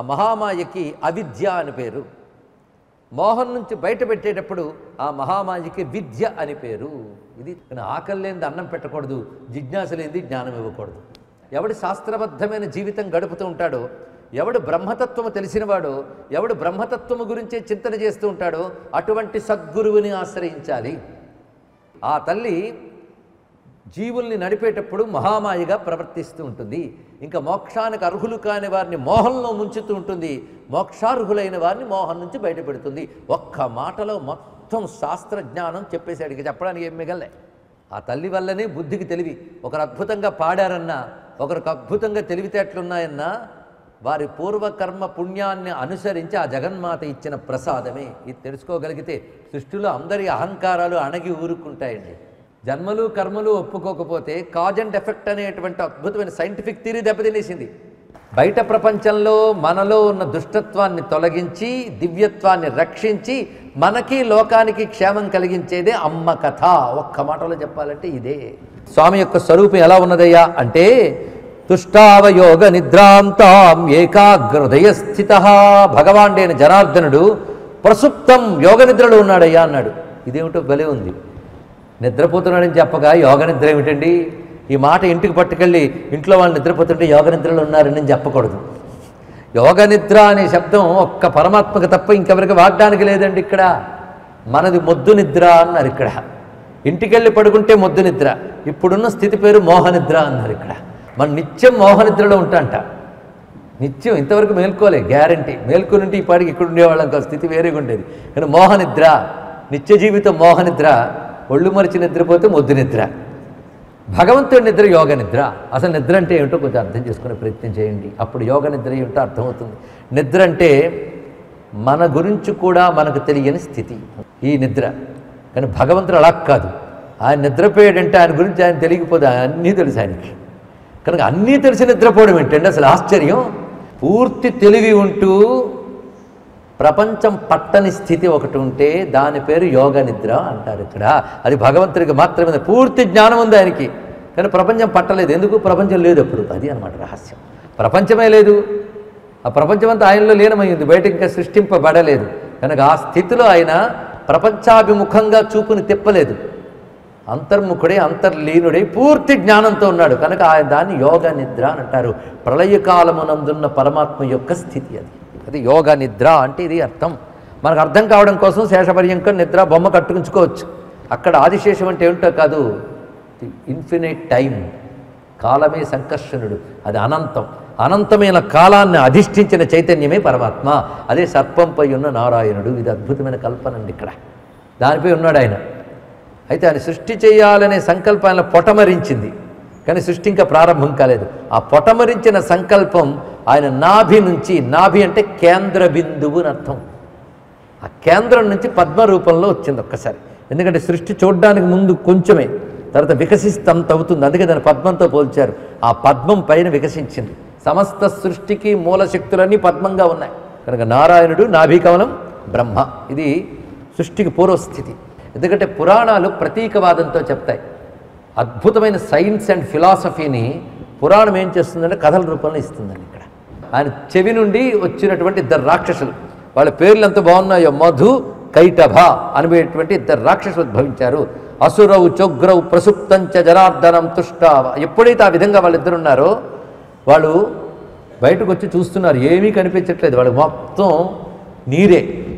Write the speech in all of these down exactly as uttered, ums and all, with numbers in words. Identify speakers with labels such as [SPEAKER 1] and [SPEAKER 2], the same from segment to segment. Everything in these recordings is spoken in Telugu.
[SPEAKER 1] మహామాయకి అవిద్య అని పేరు. మోహం నుంచి బయటపెట్టేటప్పుడు ఆ మహామాయకి విద్య అని పేరు. ఇది ఆకలి లేనిది అన్నం పెట్టకూడదు, జిజ్ఞాస లేనిది జ్ఞానం ఇవ్వకూడదు. ఎవడు శాస్త్రబద్ధమైన జీవితం గడుపుతూ ఉంటాడో, ఎవడు బ్రహ్మతత్వము తెలిసినవాడో, ఎవడు బ్రహ్మతత్వము గురించే చింతన చేస్తూ ఉంటాడో అటువంటి సద్గురువుని ఆశ్రయించాలి. ఆ తల్లి జీవుల్ని నడిపేటప్పుడు మహామాయగా ప్రవర్తిస్తూ ఉంటుంది. ఇంకా మోక్షానికి అర్హులు కాని వారిని మోహంలో ముంచుతూ ఉంటుంది, మోక్షార్హులైన వారిని మోహం నుంచి బయటపెడుతుంది. ఒక్క మాటలో మొత్తం శాస్త్రజ్ఞానం చెప్పేశాడు. ఇక చెప్పడానికి ఏం మిగలే. ఆ తల్లి వల్లనే బుద్ధికి తెలివి. ఒకరు అద్భుతంగా పాడారన్నా, ఒకరికి అద్భుతంగా తెలివితేటలున్నాయన్నా వారి పూర్వకర్మ పుణ్యాన్ని అనుసరించి ఆ జగన్మాత ఇచ్చిన ప్రసాదమే. ఇది తెలుసుకోగలిగితే సృష్టిలో అందరి అహంకారాలు అణగి ఊరుకుంటాయండి. జన్మలు కర్మలు ఒప్పుకోకపోతే కాజ్ అండ్ ఎఫెక్ట్ అనేటువంటి అద్భుతమైన సైంటిఫిక్ థియరీ దెబ్బతినేసింది. బయట ప్రపంచంలో మనలో ఉన్న దుష్టత్వాన్ని తొలగించి దివ్యత్వాన్ని రక్షించి మనకి లోకానికి క్షేమం కలిగించేదే అమ్మ కథ. ఒక్క మాటలో చెప్పాలంటే ఇదే. స్వామి యొక్క స్వరూపం ఎలా ఉన్నదయ్యా అంటే తుష్టావయోగ నిద్రాంతాం ఏకాగ్రహృదయ స్థిత. భగవానుడైన జనార్దనుడు ప్రసుప్తం యోగ నిద్రలో ఉన్నాడయ్యా అన్నాడు. ఇదేమిటో భలే ఉంది. నిద్రపోతున్నాడని చెప్పగా యోగ నిద్ర ఏమిటండి? ఈ మాట ఇంటికి పట్టుకెళ్ళి ఇంట్లో వాళ్ళు నిద్రపోతుంటే యోగ నిద్రలో ఉన్నారని చెప్పకూడదు. యోగ నిద్ర అనే శబ్దం ఒక్క పరమాత్మకు తప్ప ఇంకెవరికి వాడడానికి లేదండి. ఇక్కడ మనది మొద్దు నిద్ర అన్నారు. ఇక్కడ ఇంటికెళ్ళి పడుకుంటే మొద్దు నిద్ర. ఇప్పుడున్న స్థితి పేరు మోహనిద్ర అన్నారు. ఇక్కడ మనం నిత్యం మోహనిద్రలో ఉంటాంట. నిత్యం ఇంతవరకు మేల్కోలే, గ్యారంటీ. మేల్కొనింటే ఈ పాటికి ఇక్కడ ఉండేవాళ్ళం కాదు, స్థితి వేరేగా ఉండేది. కానీ మోహనిద్ర, నిత్య జీవితం మోహనిద్ర. ఒళ్ళు మరిచి నిద్రపోతే మొద్దు నిద్ర. భగవంతుడి నిద్ర యోగ నిద్ర. అసలు నిద్ర అంటే ఏమిటో కొంచెం అర్థం చేసుకునే ప్రయత్నం చేయండి. అప్పుడు యోగ నిద్ర ఏమిటో అర్థమవుతుంది. నిద్ర అంటే మన గురించి కూడా మనకు తెలియని స్థితి ఈ నిద్ర. కానీ భగవంతుడు అలా కాదు. ఆయన నిద్రపోయాడంటే ఆయన గురించి ఆయన తెలియకపోతే అన్నీ తెలుసు ఆయనకి. కనుక అన్నీ తెలిసి నిద్రపోవడం ఏంటంటే అసలు ఆశ్చర్యం. పూర్తి తెలివి ఉంటూ ప్రపంచం పట్టని స్థితి ఒకటి ఉంటే దాని పేరు యోగ నిద్ర అంటారు. ఇక్కడ అది భగవంతుడికి మాత్రమే. పూర్తి జ్ఞానం ఉంది ఆయనకి, కానీ ప్రపంచం పట్టలేదు. ఎందుకు? ప్రపంచం లేదు అప్పుడు. అది అన్నమాట రహస్యం. ప్రపంచమే లేదు, ఆ ప్రపంచమంతా ఆయనలో లీనమైంది, బయట ఇంకా సృష్టింపబడలేదు. కనుక ఆ స్థితిలో ఆయన ప్రపంచాభిముఖంగా చూపుని తిప్పలేదు. అంతర్ముఖుడై అంతర్లీనుడై పూర్తి జ్ఞానంతో ఉన్నాడు. కనుక ఆయన దాన్ని యోగ నిద్ర అని అంటారు. ప్రళయకాలమునందున్న పరమాత్మ యొక్క స్థితి అది. అది యోగ నిద్ర అంటే ఇది అర్థం. మనకు అర్థం కావడం కోసం శేషపర్యంకం నిద్ర బొమ్మ కట్టుకుంచుకోవచ్చు. అక్కడ ఆదిశేషం అంటే ఏమిటో కాదు, ఇన్ఫినైట్ టైం. కాలమే సంకర్షణుడు, అది అనంతం. అనంతమైన కాలాన్ని అధిష్ఠించిన చైతన్యమే పరమాత్మ. అదే సర్పంపై ఉన్న నారాయణుడు. ఇది అద్భుతమైన కల్పన అండి. ఇక్కడ దానిపై ఉన్నాడు ఆయన. అయితే ఆయన సృష్టి చేయాలనే సంకల్పం ఆయన పొటమరించింది, కానీ సృష్టి ఇంకా ప్రారంభం కాలేదు. ఆ పొటమరించిన సంకల్పం ఆయన నాభి నుంచి, నాభి అంటే కేంద్ర బిందువు అని అర్థం. ఆ కేంద్రం నుంచి పద్మ రూపంలో వచ్చింది ఒక్కసారి. ఎందుకంటే సృష్టి చూడడానికి ముందు కొంచెమే, తర్వాత వికసిస్తంత అవుతుంది. అందుకే దాన్ని పద్మంతో పోల్చారు. ఆ పద్మం పైన వికసించింది. సమస్త సృష్టికి మూల శక్తులన్నీ పద్మంగా ఉన్నాయి. కనుక నారాయణుడు నాభికవనం బ్రహ్మ. ఇది సృష్టికి పూర్వస్థితి. ఎందుకంటే పురాణాలు ప్రతీకవాదంతో చెప్తాయి. అద్భుతమైన సైన్స్ అండ్ ఫిలాసఫీని పురాణం ఏం చేస్తుందంటే కథల రూపంలో ఇస్తుందండి. ఇక్కడ ఆయన చెవి నుండి వచ్చినటువంటి ఇద్దరు రాక్షసులు, వాళ్ళ పేర్లు ఎంత బాగున్నాయో, మధు కైటభ అనేటువంటి ఇద్దరు రాక్షసులు ఉద్భవించారు. అసురవు చొగ్రవు ప్రసుప్తంచ జనార్దనం తుష్ట. ఎప్పుడైతే ఆ విధంగా వాళ్ళిద్దరు ఉన్నారో వాళ్ళు బయటకు వచ్చి చూస్తున్నారు, ఏమీ కనిపించట్లేదు, వాళ్ళకి మొత్తం నీరే.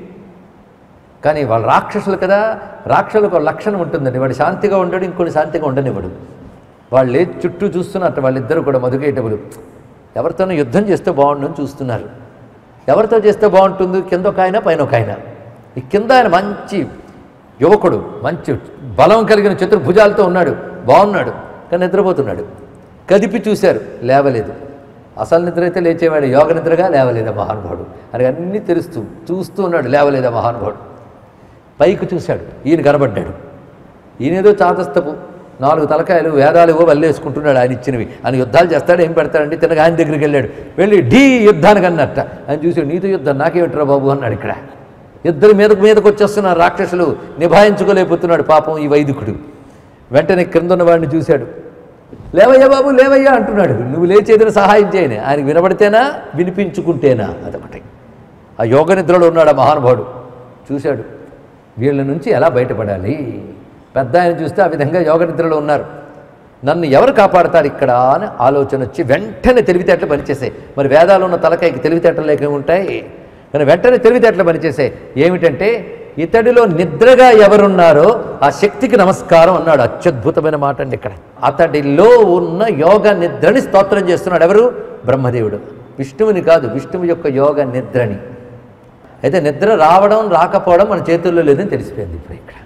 [SPEAKER 1] కానీ వాళ్ళు రాక్షసులు కదా, రాక్షసులకు ఒక లక్షణం ఉంటుందండి. వాడు శాంతిగా ఉండడు, ఇంకొన్ని శాంతిగా ఉండనివ్వడు. వాళ్ళు లేచి చుట్టూ చూస్తున్నట్టు వాళ్ళిద్దరు కూడా మధుకైటవులు. ఎవరితోనో యుద్ధం చేస్తే బాగుంటుందని చూస్తున్నారు. ఎవరితో చేస్తే బాగుంటుంది? కింద ఒక ఆయన, పైన ఒక ఆయన. ఈ కింద ఆయన మంచి యువకుడు, మంచి బలం కలిగిన చతుర్భుజాలతో ఉన్నాడు, బాగున్నాడు, కానీ నిద్రపోతున్నాడు. కదిపి చూశారు, లేవలేదు. అసలు నిద్ర అయితే లేచేవాడు, యోగ నిద్రగా లేవలేదా మహానుభావుడు అని అన్నీ తెలుస్తూ చూస్తూ ఉన్నాడు, లేవలేదా మహానుభావుడు. పైకి చూశాడు, ఈయన కనబడ్డాడు. ఈయనేదో చాతస్తపు నాలుగు తలకాయలు వేదాలు ఇవో వల్లేసుకుంటున్నాడు ఆయన ఇచ్చినవి. ఆయన యుద్ధాలు చేస్తాడు, ఏం పెడతాడండి. తినగా ఆయన దగ్గరికి వెళ్ళాడు, వెళ్ళి ఢీ యుద్ధానికి అన్నట్ట. ఆయన చూసాడు, నీతో యుద్ధం నాకేమిట్రా బాబు అన్నాడు. ఇక్కడ ఇద్దరు మీదకు మీదకు వచ్చేస్తున్నారు రాక్షసులు, నిభాయించుకోలేకపోతున్నాడు పాపం ఈ వైదికుడు. వెంటనే క్రింద ఉన్న వాడిని చూశాడు, లేవయ్యా బాబు లేవయ్యా అంటున్నాడు. నువ్వు లేచేదిన సహాయం చేయని, ఆయనకి వినబడితేనా వినిపించుకుంటేనా, అదొకటి. ఆ యోగ నిద్రలో ఉన్నాడు ఆ మహానుభావుడు. చూశాడు వీళ్ళ నుంచి ఎలా బయటపడాలి. పెద్ద ఆయన చూస్తే ఆ విధంగా యోగ నిద్రలో ఉన్నారు. నన్ను ఎవరు కాపాడతారు ఇక్కడ అని ఆలోచన వచ్చి వెంటనే తెలివితేటలు పనిచేసాయి. మరి వేదాలు ఉన్న తలకాయకి తెలివితేటలు లేక ఉంటాయి, కానీ వెంటనే తెలివితేటలు పనిచేసాయి. ఏమిటంటే ఇతడిలో నిద్రగా ఎవరున్నారో ఆ శక్తికి నమస్కారం అన్నాడు. అత్యద్భుతమైన మాట అండి ఇక్కడ. అతడిలో ఉన్న యోగ నిద్రని స్తోత్రం చేస్తున్నాడు. ఎవరు? బ్రహ్మదేవుడు. విష్ణువుని కాదు, విష్ణువు యొక్క యోగ నిద్రని. అయితే నిద్ర రావడం రాకపోవడం మన చేతుల్లో లేదని తెలిసిపోయింది ఇప్పుడు ఇక్కడ.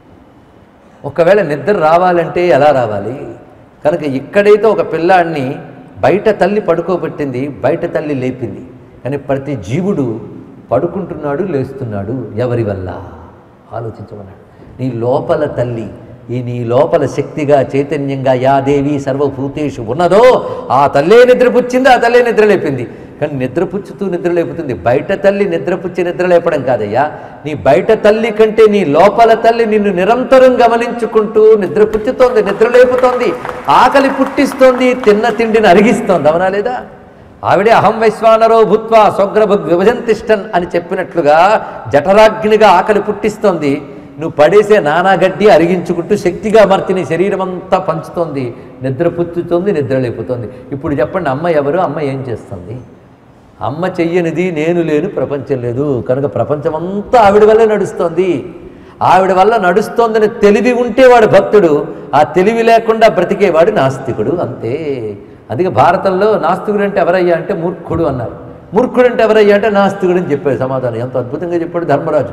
[SPEAKER 1] ఒకవేళ నిద్ర రావాలంటే ఎలా రావాలి? కనుక ఇక్కడైతే ఒక పిల్లాడిని బయట తల్లి పడుకోబెట్టింది, బయట తల్లి లేపింది. కానీ ప్రతి జీవుడు పడుకుంటున్నాడు, లేస్తున్నాడు. ఎవరి వల్ల? ఆలోచించమన్నాడు. నీ లోపల తల్లి, ఈ నీ లోపల శక్తిగా చైతన్యంగా యా దేవి సర్వభూతేషు ఉన్నదో ఆ తల్లే నిద్రపుచ్చింది, ఆ తల్లే నిద్ర లేపింది. కానీ నిద్రపుచ్చుతూ నిద్ర లేపుతుంది. బయట తల్లి నిద్రపుచ్చి నిద్ర లేపడం కాదయ్యా, నీ బయట తల్లి కంటే నీ లోపల తల్లి నిన్ను నిరంతరం గమనించుకుంటూ నిద్రపుచ్చుతోంది, నిద్ర లేపుతోంది, ఆకలి పుట్టిస్తోంది, తిన్న తిండిని అరిగిస్తోంది. అవునా లేదా? ఆవిడే అహం వైశ్వానరో భూత్వా స్వగ్రభగ్ విభజంతిష్టన్ అని చెప్పినట్లుగా జఠరాగ్నిగా ఆకలి పుట్టిస్తోంది. నువ్వు పడేసే నానాగడ్డి అరిగించుకుంటూ శక్తిగా మర్చి నీ శరీరం అంతా పంచుతోంది, నిద్ర పుచ్చుతోంది, నిద్ర లేపుతోంది. ఇప్పుడు చెప్పండి, అమ్మ ఎవరు? అమ్మ ఏం చేస్తుంది? అమ్మ చెయ్యనిది నేను లేను, ప్రపంచం లేదు. కనుక ప్రపంచమంతా ఆవిడ వల్లే నడుస్తోంది. ఆవిడ వల్ల నడుస్తోందని తెలివి ఉంటే వాడు భక్తుడు, ఆ తెలివి లేకుండా బ్రతికేవాడు నాస్తికుడు. అంతే. అందుకే భారతంలో నాస్తికుడు అంటే ఎవరయ్యా అంటే మూర్ఖుడు అన్నారు. మూర్ఖుడు అంటే ఎవరయ్యా అంటే నాస్తికుడు అని చెప్పాడు సమాధానం. ఎంత అద్భుతంగా చెప్పాడు ధర్మరాజు.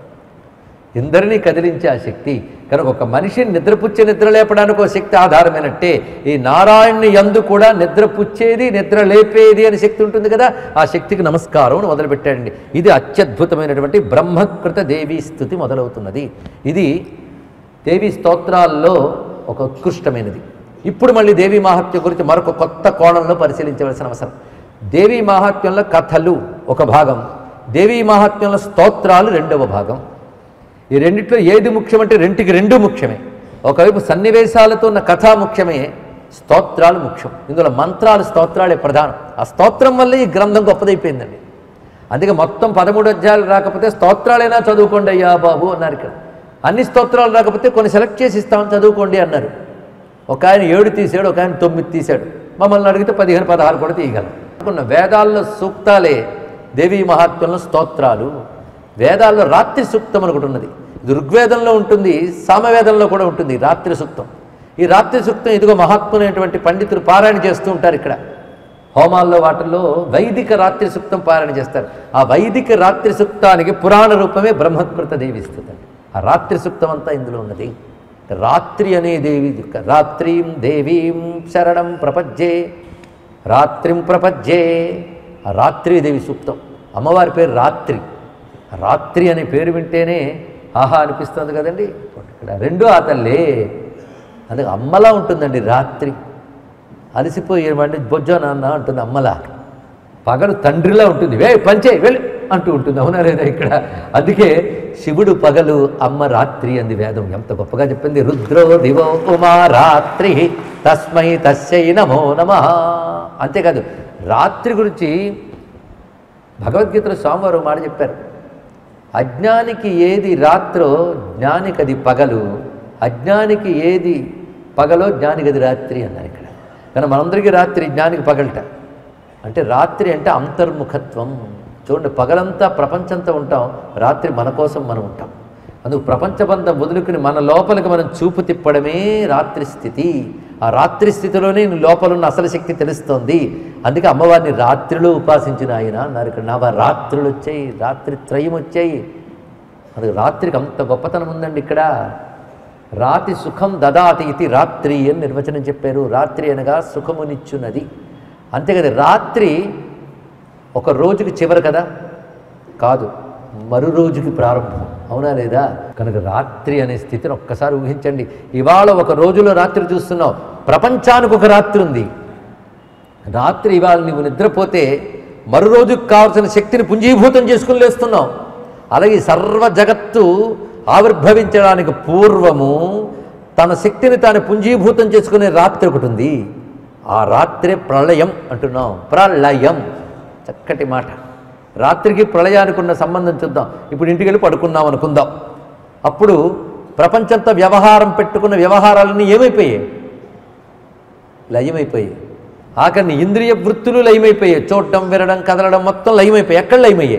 [SPEAKER 1] ఇందరినీ కదిలించే ఆ శక్తి. కనుక ఒక మనిషిని నిద్రపుచ్చే నిద్ర లేపడానికి ఒక శక్తి ఆధారమైనట్టే ఈ నారాయణుని యందు కూడా నిద్రపుచ్చేది నిద్ర లేపేది అనే శక్తి ఉంటుంది కదా, ఆ శక్తికి నమస్కారం అని మొదలుపెట్టాడండి. ఇది అత్యద్భుతమైనటువంటి బ్రహ్మకృత దేవీ స్థుతి మొదలవుతున్నది. ఇది దేవీ స్తోత్రాల్లో ఒక ఉత్కృష్టమైనది. ఇప్పుడు మళ్ళీ దేవీ మహాత్మ్యం గురించి మరొక కొత్త కోణంలో పరిశీలించవలసిన అవసరం. దేవీ మహాత్మ్యంలో కథలు ఒక భాగం, దేవీ మహాత్మ్యంలో స్తోత్రాలు రెండవ భాగం. ఈ రెండిట్లో ఏది ముఖ్యమంటే రెంటికి రెండు ముఖ్యమే. ఒకవైపు సన్నివేశాలతో ఉన్న కథ ముఖ్యమే, స్తోత్రాలు ముఖ్యం. ఇందులో మంత్రాలు స్తోత్రాలే ప్రధానం. ఆ స్తోత్రం వల్లే ఈ గ్రంథం గొప్పదైపోయిందండి. అందుకే మొత్తం పదమూడు అధ్యాయాలు రాకపోతే స్తోత్రాలైనా చదువుకోండి అయ్యా బాబు అన్నారు ఇక్కడ. అన్ని స్తోత్రాలు రాకపోతే కొన్ని సెలెక్ట్ చేసి ఇస్తామని చదువుకోండి అన్నారు. ఒక ఆయన ఏడు తీసాడు, ఒక ఆయన తొమ్మిది తీశాడు. మమ్మల్ని అడిగితే పదిహేను పదహారు కూడా తీయగలం. అనుకున్న వేదాల్లో సూక్తాలే దేవీ మహాత్మ్యంలో స్తోత్రాలు. వేదాల్లో రాత్రి సూక్తం అని ఒకటి ఉన్నది. ఇది ఋగ్వేదంలో ఉంటుంది, సామవేదంలో కూడా ఉంటుంది రాత్రి సూక్తం. ఈ రాత్రి సూక్తం ఇదిగో మహాత్ములైనటువంటి పండితులు పారాయణ చేస్తూ ఉంటారు. ఇక్కడ హోమాల్లో వాటిల్లో వైదిక రాత్రి సూక్తం పారాయణ చేస్తారు. ఆ వైదిక రాత్రి సూక్తానికి పురాణ రూపమే బ్రహ్మకృత దేవి స్థుతి. ఆ రాత్రి సూక్తం అంతా ఇందులో ఉన్నది. రాత్రి అనే దేవి, రాత్రిం దేవీం శరణం ప్రపజ్జే, రాత్రిం ప్రపజ్జే. ఆ రాత్రి దేవి సూక్తం. అమ్మవారి పేరు రాత్రి. రాత్రి అనే పేరు వింటేనే ఆహా అనిపిస్తుంది కదండి. ఇక్కడ రెండో ఆ తల్లే, అందుకే అమ్మలా ఉంటుందండి రాత్రి. అలసిపోయేమంటే బొజ్జో నాన్న అంటుంది అమ్మలా. పగలు తండ్రిలా ఉంటుంది, వే పంచే వెళ్ళి అంటూ ఉంటుంది. అవునా లేదా ఇక్కడ? అందుకే శివుడు పగలు, అమ్మ రాత్రి అంది వేదం. ఎంత గొప్పగా చెప్పింది. రుద్రో దివో ఉమా రాత్రి తస్మై తస్యై నమో నమః. అంతేకాదు రాత్రి గురించి భగవద్గీతలో స్వామివారు మాట చెప్పారు. అజ్ఞానికి ఏది రాత్రో జ్ఞానికి అది పగలు, అజ్ఞానికి ఏది పగలో జ్ఞానికి అది రాత్రి అన్నారు ఇక్కడ. కానీ మనందరికీ రాత్రి, జ్ఞానికి పగలట. అంటే రాత్రి అంటే అంతర్ముఖత్వం. చూడండి, పగలంతా ప్రపంచంతో ఉంటాం, రాత్రి మన కోసం మనం ఉంటాం. అందుకు ప్రపంచబంధం వదులుకుని మన లోపలికి మనం చూపు తిప్పడమే రాత్రి స్థితి. ఆ రాత్రి స్థితిలోనే లోపలున్న అసలు శక్తి తెలుస్తోంది. అందుకే అమ్మవారిని రాత్రిలో ఉపాసించిన ఆయన అన్నారు ఇక్కడ. నవ రాత్రులు వచ్చాయి, రాత్రి త్రయం వచ్చాయి. అందుకు రాత్రికి అంత గొప్పతనం ఉందండి ఇక్కడ. రాతి సుఖం దదాతి ఇది రాత్రి అని నిర్వచనం చెప్పారు. రాత్రి అనగా సుఖమునిచ్చున్నది. అంతేకదా, రాత్రి ఒక రోజుకి చివరి కదా కాదు, మరో రోజుకి ప్రారంభం. అవునా లేదా? కనుక రాత్రి అనే స్థితిని ఒక్కసారి ఊహించండి. ఇవాళ ఒక రోజులో రాత్రి చూస్తున్నావు, ప్రపంచానికి ఒక రాత్రి ఉంది. రాత్రి ఇవాళ నువ్వు నిద్రపోతే మరో రోజుకు కావాల్సిన శక్తిని పుంజీభూతం చేసుకుని లేస్తున్నావు. అలాగే సర్వ జగత్తు ఆవిర్భవించడానికి పూర్వము తన శక్తిని తాను పుంజీభూతం చేసుకునే రాత్రి ఒకటి ఉంది. ఆ రాత్రే ప్రళయం అంటున్నాం. ప్రళయం చక్కటి మాట. రాత్రికి ప్రళయానికి ఉన్న సంబంధం చూద్దాం. ఇప్పుడు ఇంటికి వెళ్ళి పడుకున్నాం అనుకుందాం. అప్పుడు ప్రపంచంతో వ్యవహారం పెట్టుకున్న వ్యవహారాలన్నీ ఏమైపోయాయి? లయమైపోయాయి. ఆఖరిని ఇంద్రియ వృత్తులు లయమైపోయాయి. చూడటం, వినడం, కదలడం మొత్తం లయమైపోయాయి. ఎక్కడ లయమయ్యాయి?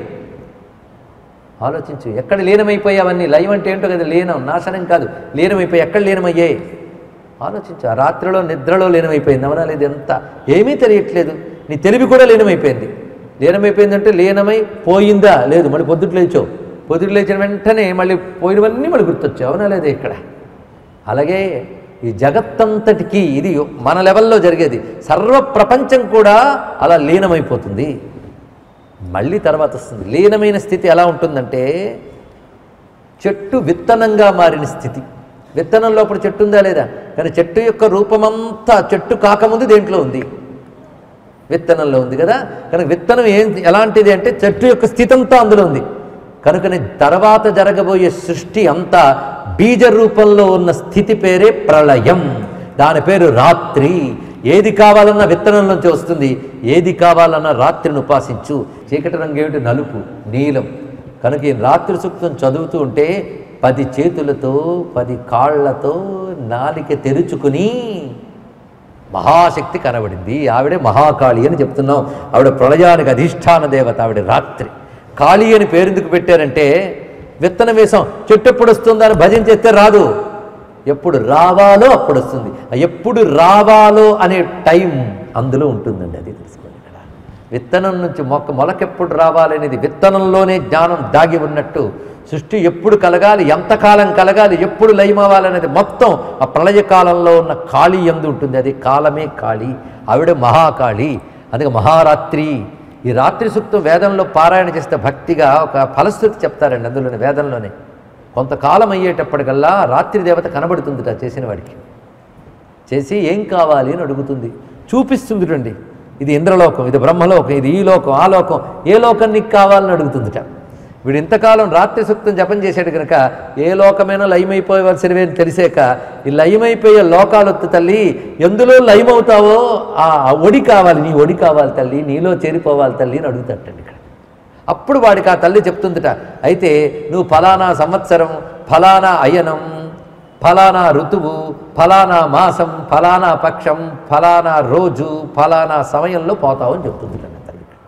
[SPEAKER 1] ఆలోచించు. ఎక్కడ లీనమైపోయాయి అవన్నీ? లయం అంటే ఏంటో కదా, లీనం, నాశనం కాదు. లీనమైపోయి ఎక్కడ లీనమయ్యాయి ఆలోచించు. ఆ రాత్రిలో నిద్రలో లీనమైపోయింది. అవునా లేదు? ఎంత ఏమీ తెలియట్లేదు. నీ తెలివి కూడా లీనమైపోయింది. లీనమైపోయిందంటే లీనమై పోయిందా? లేదు. మళ్ళీ పొద్దుట లేచావు. పొద్దుట లేచిన వెంటనే మళ్ళీ పోయినవన్నీ మళ్ళీ గుర్తొచ్చావు. అవునా లేదా? ఇక్కడ అలాగే ఈ జగత్తంతటికి ఇది మన లెవెల్లో జరిగేది. సర్వ ప్రపంచం కూడా అలా లీనమైపోతుంది. మళ్ళీ తర్వాత వస్తుంది. లీనమైన స్థితి ఎలా ఉంటుందంటే చెట్టు విత్తనంగా మారిన స్థితి. విత్తనం లోపల చెట్టు ఉందా లేదా? కానీ చెట్టు యొక్క రూపమంతా చెట్టు కాకముందు దేంట్లో ఉంది? విత్తనంలో ఉంది కదా. కనుక విత్తనం ఏం ఎలాంటిది అంటే చెట్టు యొక్క స్థితి అంతా అందులో ఉంది. కనుకనే తర్వాత జరగబోయే సృష్టి అంతా బీజ రూపంలో ఉన్న స్థితి పేరే ప్రళయం. దాని పేరు రాత్రి. ఏది కావాలన్నా విత్తనం నుంచి వస్తుంది. ఏది కావాలన్నా రాత్రిని ఉపాసించు. చీకటి రంగు ఏమిటి? నలుపు, నీలం. కనుక ఈ రాత్రి సూక్తం చదువుతూ ఉంటే పది చేతులతో పది కాళ్లతో నాలిక తెరుచుకుని మహాశక్తి కనబడింది. ఆవిడే మహాకాళి అని చెప్తున్నాం. ఆవిడ ప్రళయానికి అధిష్టాన దేవత. ఆవిడ రాత్రి. కాళీ అని పేరెందుకు పెట్టారంటే విత్తనం వేసాం, చెట్టు ఎప్పుడు వస్తుందో అని భజన చేస్తే రాదు. ఎప్పుడు రావాలో అప్పుడు వస్తుంది. ఎప్పుడు రావాలో అనే టైం అందులో ఉంటుందండి. అది తెలుసుకోండి. ఇక్కడ విత్తనం నుంచి మొక్క మొలకెప్పుడు రావాలనేది విత్తనంలోనే జ్ఞానం దాగి ఉన్నట్టు సృష్టి ఎప్పుడు కలగాలి, ఎంతకాలం కలగాలి, ఎప్పుడు లయమవ్వాలనేది మొత్తం ఆ ప్రళయకాలంలో ఉన్న కాళీ యందు ఉంటుంది. అది కాలమే కాళీ. ఆవిడ మహాకాళి. అందుకే మహారాత్రి. ఈ రాత్రి సూక్తం వేదంలో పారాయణ చేస్తే భక్తిగా ఒక ఫలశ్రుతి చెప్తారండి. అందులోనే వేదంలోనే కొంతకాలం అయ్యేటప్పటికల్లా రాత్రి దేవత కనబడుతుందిట చేసిన వాడికి. చేసి ఏం కావాలి అని అడుగుతుంది. చూపిస్తుంది రండి. ఇది ఇంద్రలోకం, ఇది బ్రహ్మలోకం, ఇది ఈ లోకం, ఆ లోకం, ఏ లోకం నీకు కావాలని అడుగుతుందిట. వీడు ఇంతకాలం రాత్రి సూక్తం జపం చేశాడు కనుక ఏ లోకమైనా లయమైపోవలసినవి అని తెలిసాక ఈ లయమైపోయే లోకాలొత్తు తల్లి, ఎందులో లయమవుతావో ఆ ఒడి కావాలి, నీ ఒడి కావాలి తల్లి, నీలో చేరిపోవాలి తల్లి అని అడుగుతాటండి ఇక్కడ. అప్పుడు వాడికి ఆ తల్లి చెప్తుందిట, అయితే నువ్వు ఫలానా సంవత్సరం, ఫలానా అయనం, ఫలానా ఋతువు, ఫలానా మాసం, ఫలానా పక్షం, ఫలానా రోజు, ఫలానా సమయంలో పోతావు అని చెప్తుంది తల్లి.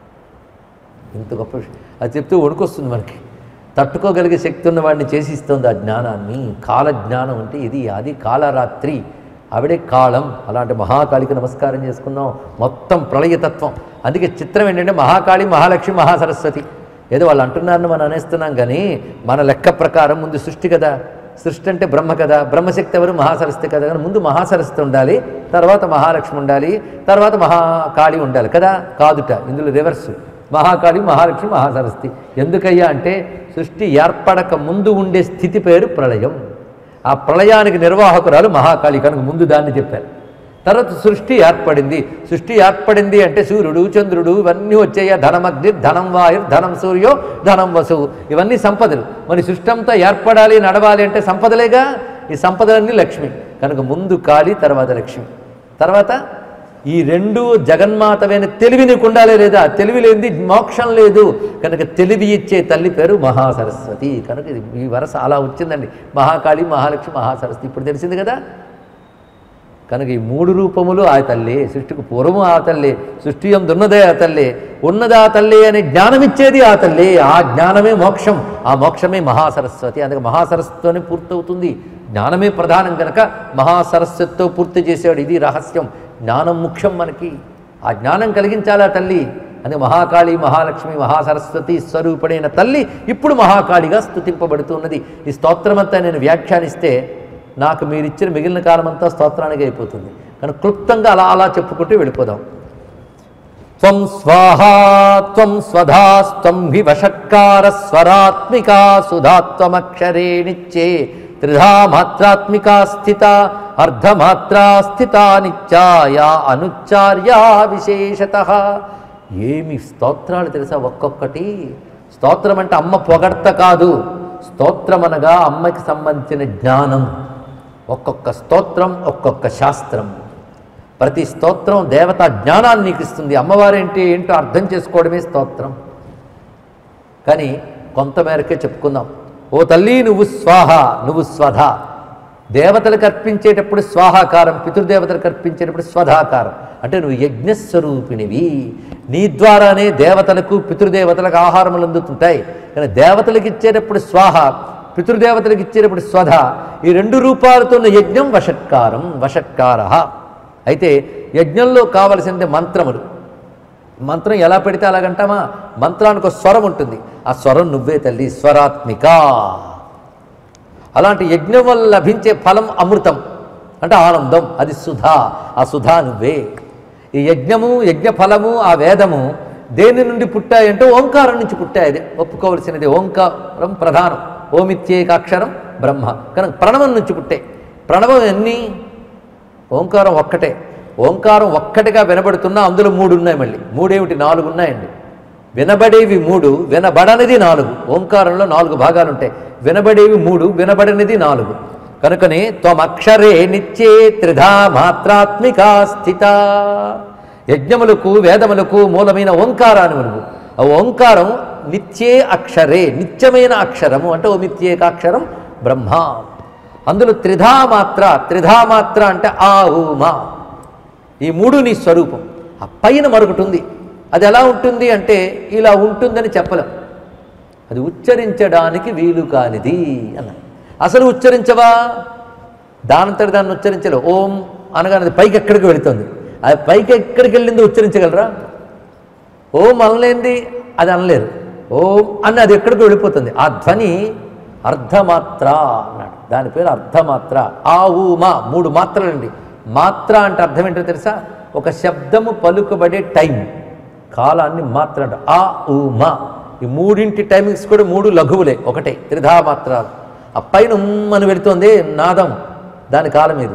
[SPEAKER 1] ఇంత గొప్ప విషయం. అది చెప్తూ వణుకొస్తుంది మనకి. తట్టుకోగలిగే శక్తి ఉన్న వాడిని చేసిస్తుంది ఆ జ్ఞానాన్ని. కాల జ్ఞానం అంటే ఇది. అది కాలరాత్రి. ఆవిడే కాలం. అలాంటి మహాకాళికి నమస్కారం చేసుకున్నాం. మొత్తం ప్రళయతత్వం. అందుకే చిత్రం ఏంటంటే మహాకాళి, మహాలక్ష్మి, మహాసరస్వతి ఏదో వాళ్ళు అంటున్నారని మనం అనేస్తున్నాం. కానీ మన లెక్క ప్రకారం ముందు సృష్టి కదా. సృష్టి అంటే బ్రహ్మ కదా. బ్రహ్మశక్తి ఎవరు? మహాసరస్వతి కదా. కానీ ముందు మహాసరస్వతి ఉండాలి, తర్వాత మహాలక్ష్మి ఉండాలి, తర్వాత మహాకాళి ఉండాలి కదా. కాదుట, ఇందులో రివర్సు. మహాకాళి, మహాలక్ష్మి, మహాసరస్వతి. ఎందుకయ్యా అంటే సృష్టి ఏర్పడక ముందు ఉండే స్థితి పేరు ప్రళయం. ఆ ప్రళయానికి నిర్వాహకురాలు మహాకాళి కనుక ముందు దాన్ని చెప్పారు. తర్వాత సృష్టి ఏర్పడింది. సృష్టి ఏర్పడింది అంటే సూర్యుడు, చంద్రుడు ఇవన్నీ వచ్చాయా. ధనమగ్ని, ధనం వాయు, ధనం సూర్యో, ధనం వసువు, ఇవన్నీ సంపదలు. మరి సృష్టి అంతా ఏర్పడాలి, నడవాలి అంటే సంపదలేగా. ఈ సంపదలన్నీ లక్ష్మి కనుక ముందు కాళి, తర్వాత లక్ష్మి, తర్వాత ఈ రెండు జగన్మాతమైన తెలివి నీకు ఉండాలే లేదా. తెలివి లేనిది మోక్షం లేదు. కనుక తెలివి ఇచ్చే తల్లి పేరు మహాసరస్వతి. కనుక ఇది ఈ వరస అలా వచ్చిందండి. మహాకాళి, మహాలక్ష్మి, మహాసరస్వతి. ఇప్పుడు తెలిసింది కదా. కనుక ఈ మూడు రూపములు ఆ తల్లి. సృష్టికి పూర్వము ఆ తల్లి, సృష్టి యందు ఉన్నదే ఆ తల్లి, ఉన్నది ఆ తల్లి అనే జ్ఞానం ఇచ్చేది ఆ తల్లి. ఆ జ్ఞానమే మోక్షం. ఆ మోక్షమే మహాసరస్వతి. అందుకే మహాసరస్వతితోనే పూర్తవుతుంది. జ్ఞానమే ప్రధానం కనుక మహాసరస్వతితో పూర్తి చేసేవాడు. ఇది రహస్యం. జ్ఞానం ముఖ్యం మనకి. ఆ జ్ఞానం కలిగించాలి ఆ తల్లి. అందుకే మహాకాళి, మహాలక్ష్మి, మహాసరస్వతి స్వరూపుడైన తల్లి ఇప్పుడు మహాకాళిగా స్తుతింపబడుతున్నది. ఈ స్తోత్రమంతా నేను వ్యాఖ్యానిస్తే నాకు మీరు ఇచ్చిన మిగిలిన కాలం అంతా స్తోత్రానికి అయిపోతుంది. కానీ క్లుప్తంగా అలా అలా చెప్పుకుంటూ వెళ్ళిపోదాం. త్వం స్వాహా త్వం స్వధాస్త్వం హి వషట్కార స్వరాత్మికా సుధాత్వమక్షరే నిత్యే త్రిధా మాత్రాత్మికా స్థిత అర్ధమాత్రా స్థిత నిత్యాయా అనుచ్చార్యా విశేషతః. ఏమి స్తోత్రాలు తెలుసా ఒక్కొక్కటి. స్తోత్రం అంటే అమ్మ పొగడ్త కాదు. స్తోత్రం అనగా అమ్మకి సంబంధించిన జ్ఞానం. ఒక్కొక్క స్తోత్రం ఒక్కొక్క శాస్త్రం. ప్రతి స్తోత్రం దేవతా జ్ఞానాన్ని నీకు ఇస్తుంది. అమ్మవారేంటి ఏంటో అర్థం చేసుకోవడమే స్తోత్రం. కానీ కొంతమేరకే చెప్పుకుందాం. ఓ తల్లి నువ్వు స్వాహ, నువ్వు స్వధ. దేవతలకు అర్పించేటప్పుడు స్వాహాకారం, పితృదేవతలకు అర్పించేటప్పుడు స్వధాకారం. అంటే నువ్వు యజ్ఞస్వరూపిణివి. నీ ద్వారానే దేవతలకు పితృదేవతలకు ఆహారములు అందుతుంటాయి. కానీ దేవతలకు ఇచ్చేటప్పుడు స్వాహ, పితృదేవతలకు ఇచ్చేటప్పుడు స్వధ. ఈ రెండు రూపాలతో ఉన్న యజ్ఞం వషట్కారం, వషట్కార. అయితే యజ్ఞంలో కావలసింది మంత్రములు. మంత్రం ఎలా పెడితే అలాగంటామా? మంత్రానికి ఒక స్వరం ఉంటుంది. ఆ స్వరం నువ్వే తల్లి, స్వరాత్మిక. అలాంటి యజ్ఞం వల్ల లభించే ఫలం అమృతం, అంటే ఆనందం, అది సుధా. ఆ సుధా నువ్వే. ఈ యజ్ఞము, యజ్ఞ ఫలము, ఆ వేదము దేని నుండి పుట్టాయంటే ఓంకారం నుంచి పుట్టాయి. ఒప్పుకోవలసినది ఓంకారం ప్రధానం. ఓమిత్యేకాక్షరం బ్రహ్మ. కనుక ప్రణవం నుంచి పుట్టాయి. ప్రణవం ఎన్ని? ఓంకారం ఒక్కటే. ఓంకారం ఒక్కటిగా వినబడుతున్నా అందులో మూడు ఉన్నాయి. మళ్ళీ మూడేమిటి? నాలుగు ఉన్నాయండి. వినబడేవి మూడు, వినబడనిది నాలుగు. ఓంకారంలో నాలుగు భాగాలు ఉంటాయి. వినబడేవి మూడు, వినబడనిది నాలుగు. కనుకనే త్వమక్షరే నిత్యే త్రిధా మాత్రాత్మికా స్థిత. యజ్ఞములకు వేదములకు మూలమైన ఓంకారాన్ని నువ్వు. ఆ ఓంకారం నిత్యే అక్షరే, నిత్యమైన అక్షరము. అంటే ఓ నిత్యేకాక్షరం బ్రహ్మ. అందులో త్రిధా మాత్ర. త్రిధా మాత్ర అంటే ఆ ఊ మా. ఈ మూడు నీ స్వరూపం. ఆ పైన మరొకటి ఉంది. అది ఎలా ఉంటుంది అంటే ఇలా ఉంటుందని చెప్పలేం. అది ఉచ్చరించడానికి వీలు కానిది అన్న. అసలు ఉచ్చరించవా? దానంతటి దాన్ని ఉచ్చరించలేవు. ఓం అనగానే అది పైకి ఎక్కడికి వెళుతుంది. అది పైకి ఎక్కడికి వెళ్ళిందో ఉచ్చరించగలరా? ఓం అనలేంది అది అనలేరు. ఓం అని అది ఎక్కడికి వెళ్ళిపోతుంది. ఆ ధ్వని అర్ధమాత్ర అన్నాడు. దాని పేరు అర్ధమాత్ర. ఆ ఊ మా మూడు మాత్రలండి. మాత్ర అంటే అర్థం ఏంటో తెలుసా? ఒక శబ్దము పలుకబడే టైం, కాలాన్ని మాత్ర అంట. ఆ ఊ మా ఈ మూడింటి టైమింగ్స్ కూడా మూడు లఘువులే, ఒకటే త్రిధా మాత్ర. ఆ పైన ఉమ్మని వెళుతుంది నాదం, దాని కాలం ఇది.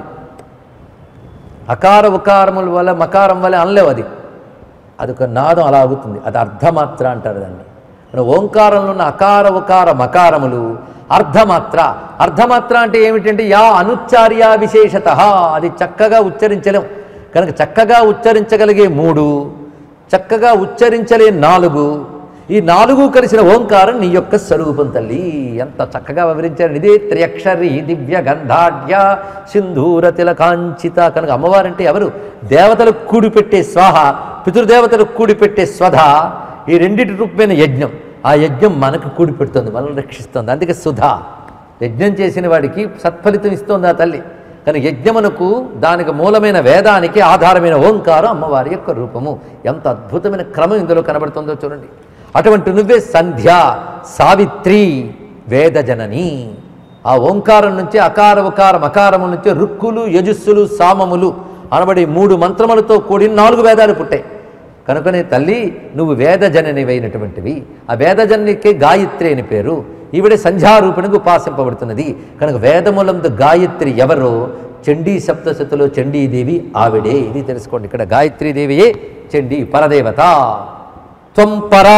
[SPEAKER 1] అకార ఉకారముల వల్ల మకారం వల్ల అనలేవు. అది అదొక నాదం అలా అవుతుంది. అది అర్ధమాత్ర అంటారు దాన్ని. ఓంకారంలో ఉన్న అకార ఉకార మకారములు అర్ధమాత్ర. అర్ధమాత్ర అంటే ఏమిటంటే యా అనుచ్చార్య విశేషత. అది చక్కగా ఉచ్చరించలేం. కనుక చక్కగా ఉచ్చరించగలిగే మూడు, చక్కగా ఉచ్చరించలే నాలుగు. ఈ నాలుగు కలిసిన ఓంకారం నీ యొక్క స్వరూపం తల్లి. ఎంత చక్కగా వివరించారు. ఇదే త్రియక్షరి దివ్య గంధాఢ్య సింధూర తిలకాంచిత. కనుక అమ్మవారంటే ఎవరు? దేవతలకు కూడిపెట్టే స్వాహ, పితృదేవతలకు కూడిపెట్టే స్వధ. ఈ రెండింటి రూపమైన యజ్ఞం. ఆ యజ్ఞం మనకు కూడిపెడుతుంది, మనల్ని రక్షిస్తుంది. అందుకే సుధా. యజ్ఞం చేసిన వాడికి సత్ఫలితం ఇస్తుంది ఆ తల్లి. కానీ యజ్ఞమునకు దానికి మూలమైన వేదానికి ఆధారమైన ఓంకారం అమ్మవారి యొక్క రూపము. ఎంత అద్భుతమైన క్రమం ఇందులో కనబడుతుందో చూడండి. అటువంటి నువ్వే సంధ్య, సావిత్రి, వేదజనని. ఆ ఓంకారం నుంచి అకార ఉకార మకారముల నుంచి రుక్కులు యజుస్సులు సామములు అనబడి మూడు మంత్రములతో కూడిన నాలుగు వేదాలు పుట్టాయి. కనుకనే తల్లి నువ్వు వేదజననివైనటువంటివి. ఆ వేదజననికి గాయత్రి అని పేరు. ఈవిడే సంధ్యారూపిణికి ఉపాసింపబడుతున్నది. కనుక వేదములందు గాయత్రి ఎవరో చండీ సప్తశతిలో చండీదేవి ఆవిడే. ఇది తెలుసుకోండి. ఇక్కడ గాయత్రీదేవియే చండీ పరదేవత. త్వం పరా,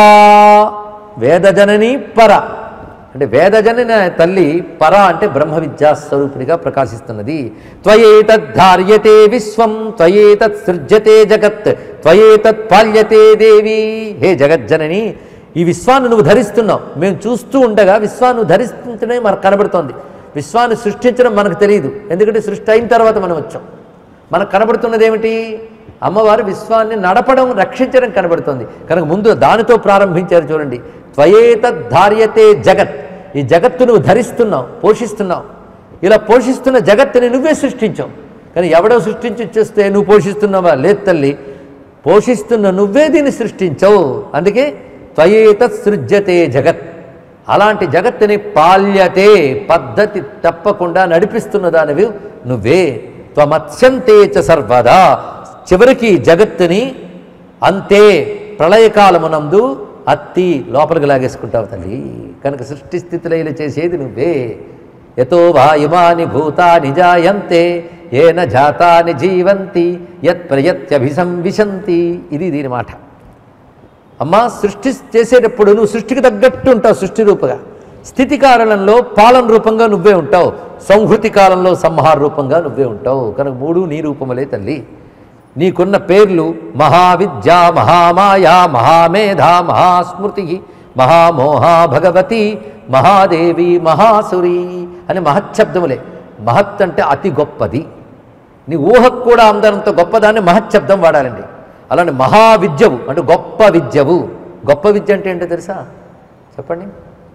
[SPEAKER 1] వేదజనని పర అంటే వేదజనన తల్లి. పర అంటే బ్రహ్మ విద్యా స్వరూపిణిగా ప్రకాశిస్తున్నది. త్వయేతద్ధార్యతే విశ్వం త్వయేతత్ సృజ్యతే జగత్ త్వయేతత్ పాల్యతే దేవి. హే జగజ్జనని, ఈ విశ్వాన్ని నువ్వు ధరిస్తున్నావు. మేము చూస్తూ ఉండగా విశ్వాన్ని ధరిస్తుంటేనే మనకు కనబడుతోంది. విశ్వాన్ని సృష్టించడం మనకు తెలియదు, ఎందుకంటే సృష్టి అయిన తర్వాత మనం వచ్చాం. మనకు కనబడుతున్నది ఏమిటి? అమ్మవారు విశ్వాన్ని నడపడం, రక్షించడం కనబడుతుంది. కనుక ముందు దానితో ప్రారంభించారు చూడండి. త్వయేతద్ధార్యతే జగత్. ఈ జగత్తు నువ్వు ధరిస్తున్నావు, పోషిస్తున్నావు. ఇలా పోషిస్తున్న జగత్తుని నువ్వే సృష్టించావు. కానీ ఎవడో సృష్టించి ఇచ్చేస్తే నువ్వు పోషిస్తున్నావా? లేదు తల్లి, పోషిస్తున్న నువ్వే దీన్ని సృష్టించవు. అందుకే త్వయేతత్ సృజ్యతే జగత్. అలాంటి జగత్తుని పాల్యతే, పద్ధతి తప్పకుండా నడిపిస్తున్న దానివి నువ్వే. త్వమత్స్యంతే చ సర్వదా. చివరికి జగత్తుని అంతే ప్రళయకాలమునందు అత్తి లోపలికి లాగేసుకుంటావు తల్లి. కనుక సృష్టి స్థితిలైలు చేసేది నువ్వే. యతో వా ఇమాని భూతాని జాయంతే ఏన జాతాని జీవంతి యత్ ప్రయత్యభిసంవిశంతి. ఇది దీని మాట. అమ్మా, సృష్టి చేసేటప్పుడు నువ్వు సృష్టికి తగ్గట్టు ఉంటావు, సృష్టి రూపగా. స్థితి కాలంలో పాలన రూపంగా నువ్వే ఉంటావు, సంహృతి కాలంలో సంహార రూపంగా నువ్వే ఉంటావు. కనుక మూడు నీ రూపములే తల్లి. నీకున్న పేర్లు మహావిద్య, మహామాయ, మహామేధ, మహాస్మృతి, మహామోహ, భగవతి, మహాదేవి, మహాసురి అని మహచ్చబ్దములే. మహత్ అంటే అతి గొప్పది, నీ ఊహకు కూడా అందరంత గొప్పదాన్ని మహచ్చబ్దం వాడాలండి. అలానే మహావిద్యవు అంటే గొప్ప విద్యవు. గొప్ప విద్య అంటే ఏంటో తెలుసా? చెప్పండి.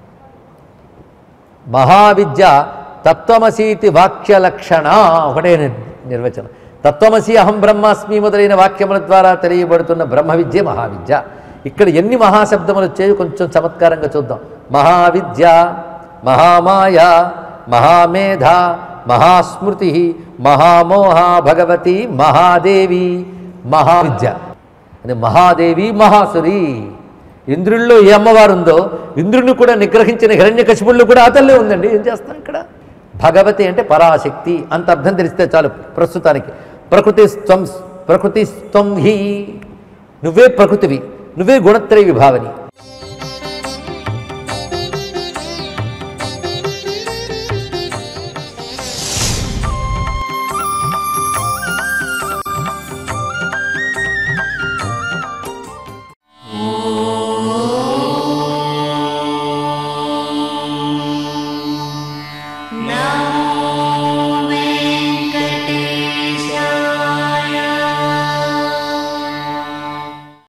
[SPEAKER 1] మహావిద్య తత్వమసీతి వాక్య లక్షణ ఒకటే నిర్వచనం. తత్వమసి అహం బ్రహ్మాస్మి మొదలైన వాక్యముల ద్వారా తెలియబడుతున్న బ్రహ్మ విద్య మహావిద్య. ఇక్కడ ఎన్ని మహాశబ్దములు వచ్చాయో కొంచెం చమత్కారంగా చూద్దాం. మహావిద్య, మహామాయ, మహామేధ, మహాస్మృతి, మహామోహ, భగవతి, మహాదేవి, మహావిద్య అని మహాదేవి, మహాసురి. ఇంద్రుల్లో ఏ అమ్మవారు ఉందో ఇంద్రుని కూడా నిగ్రహించిన హిరణ్యకశిపుల్లో కూడా ఆ తల్లే ఉందండి. ఏం చేస్తాం ఇక్కడ? భగవతి అంటే పరాశక్తి అంత అర్థం తెలిస్తే చాలు ప్రస్తుతానికి. ప్రకృతి స్వం ప్రకృతి స్వం హి, నువ్వే ప్రకృతివి, నువ్వే గుణత్రయ విభావని.